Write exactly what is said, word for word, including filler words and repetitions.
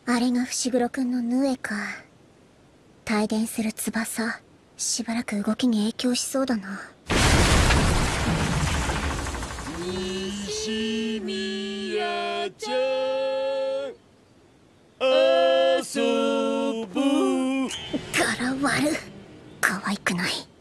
あれが伏黒くんのヌエか。帯電する翼、しばらく動きに影響しそうだな。 西宮ちゃん遊ぶ。 柄悪。可愛くない。